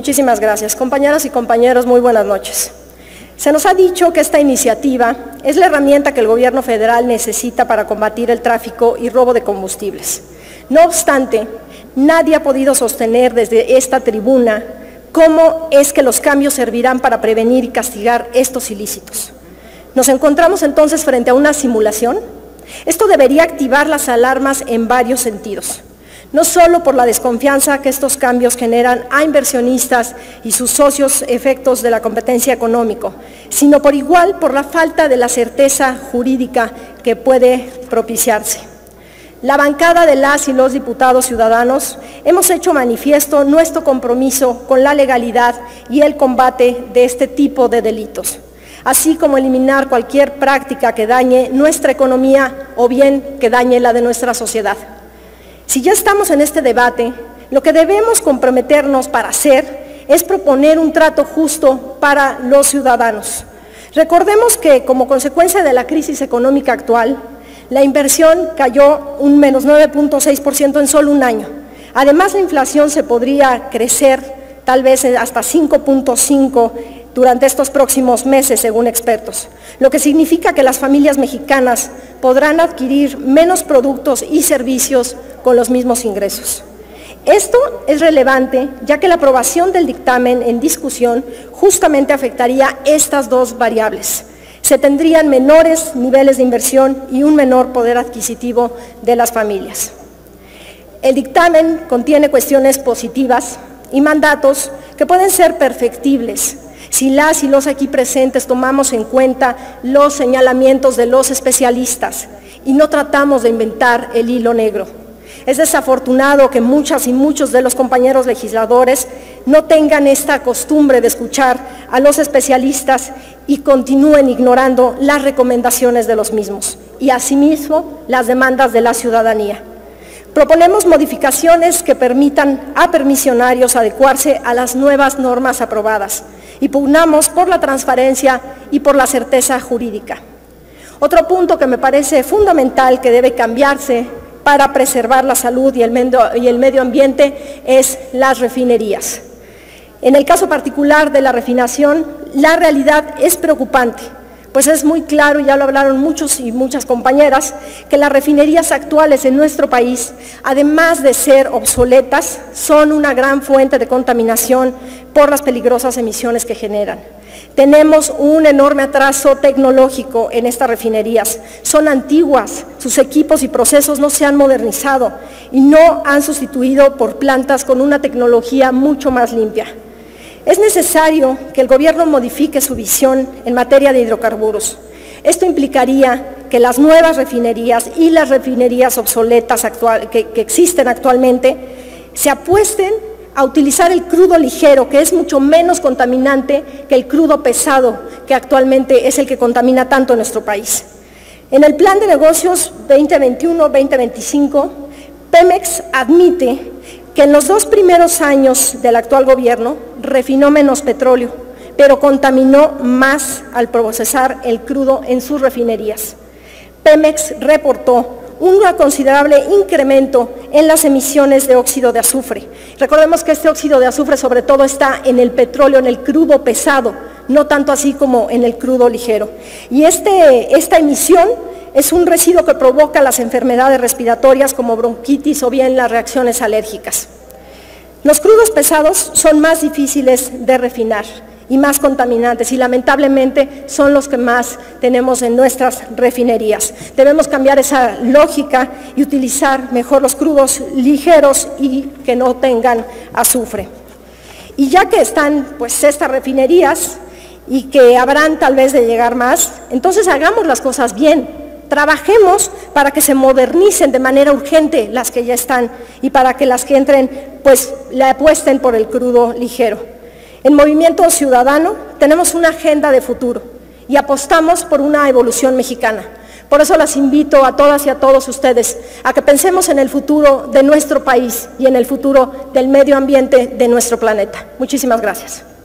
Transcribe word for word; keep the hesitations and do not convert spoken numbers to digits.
Muchísimas gracias. Compañeras y compañeros, muy buenas noches. Se nos ha dicho que esta iniciativa es la herramienta que el gobierno federal necesita para combatir el tráfico y robo de combustibles. No obstante, nadie ha podido sostener desde esta tribuna cómo es que los cambios servirán para prevenir y castigar estos ilícitos. ¿Nos encontramos entonces frente a una simulación? Esto debería activar las alarmas en varios sentidos. No solo por la desconfianza que estos cambios generan a inversionistas y sus socios efectos de la competencia económica, sino por igual por la falta de la certeza jurídica que puede propiciarse. La bancada de las y los diputados ciudadanos hemos hecho manifiesto nuestro compromiso con la legalidad y el combate de este tipo de delitos, así como eliminar cualquier práctica que dañe nuestra economía o bien que dañe la de nuestra sociedad. Si ya estamos en este debate, lo que debemos comprometernos para hacer es proponer un trato justo para los ciudadanos. Recordemos que como consecuencia de la crisis económica actual, la inversión cayó un menos nueve punto seis por ciento en solo un año. Además, la inflación se podría crecer tal vez hasta cinco punto cinco por ciento durante estos próximos meses, según expertos, lo que significa que las familias mexicanas podrán adquirir menos productos y servicios con los mismos ingresos. Esto es relevante, ya que la aprobación del dictamen en discusión justamente afectaría estas dos variables. Se tendrían menores niveles de inversión y un menor poder adquisitivo de las familias. El dictamen contiene cuestiones positivas y mandatos que pueden ser perfectibles si las y los aquí presentes tomamos en cuenta los señalamientos de los especialistas y no tratamos de inventar el hilo negro. Es desafortunado que muchas y muchos de los compañeros legisladores no tengan esta costumbre de escuchar a los especialistas y continúen ignorando las recomendaciones de los mismos y asimismo las demandas de la ciudadanía. Proponemos modificaciones que permitan a permisionarios adecuarse a las nuevas normas aprobadas y pugnamos por la transparencia y por la certeza jurídica. Otro punto que me parece fundamental que debe cambiarse para preservar la salud y el medio, y el medio ambiente es las refinerías. En el caso particular de la refinación, la realidad es preocupante, pues es muy claro, y ya lo hablaron muchos y muchas compañeras, que las refinerías actuales en nuestro país, además de ser obsoletas, son una gran fuente de contaminación por las peligrosas emisiones que generan. Tenemos un enorme atraso tecnológico en estas refinerías, son antiguas, sus equipos y procesos no se han modernizado y no han sustituido por plantas con una tecnología mucho más limpia. Es necesario que el gobierno modifique su visión en materia de hidrocarburos. Esto implicaría que las nuevas refinerías y las refinerías obsoletas actual, que, que existen actualmente se apuesten a utilizar el crudo ligero, que es mucho menos contaminante que el crudo pesado, que actualmente es el que contamina tanto en nuestro país. En el Plan de Negocios veinte veintiuno veinte veinticinco, Pemex admite que en los dos primeros años del actual gobierno refinó menos petróleo, pero contaminó más al procesar el crudo en sus refinerías. Pemex reportó un considerable incremento en las emisiones de óxido de azufre. Recordemos que este óxido de azufre sobre todo está en el petróleo, en el crudo pesado, no tanto así como en el crudo ligero. Y este, esta emisión es un residuo que provoca las enfermedades respiratorias como bronquitis o bien las reacciones alérgicas. Los crudos pesados son más difíciles de refinar y más contaminantes y lamentablemente son los que más tenemos en nuestras refinerías. Debemos cambiar esa lógica y utilizar mejor los crudos ligeros y que no tengan azufre. Y ya que están pues estas refinerías y que habrán tal vez de llegar más, entonces hagamos las cosas bien. Trabajemos para que se modernicen de manera urgente las que ya están y para que las que entren pues le apuesten por el crudo ligero. En Movimiento Ciudadano tenemos una agenda de futuro y apostamos por una evolución mexicana. Por eso las invito a todas y a todos ustedes a que pensemos en el futuro de nuestro país y en el futuro del medio ambiente de nuestro planeta. Muchísimas gracias.